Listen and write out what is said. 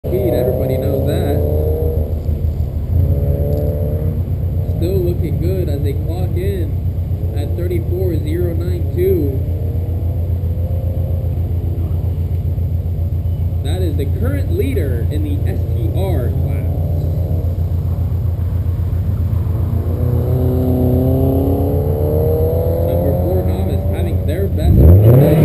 Speed, everybody knows that. Still looking good as they clock in at 34.092. That is the current leader in the STR class. Number 4 novice having their best of the day.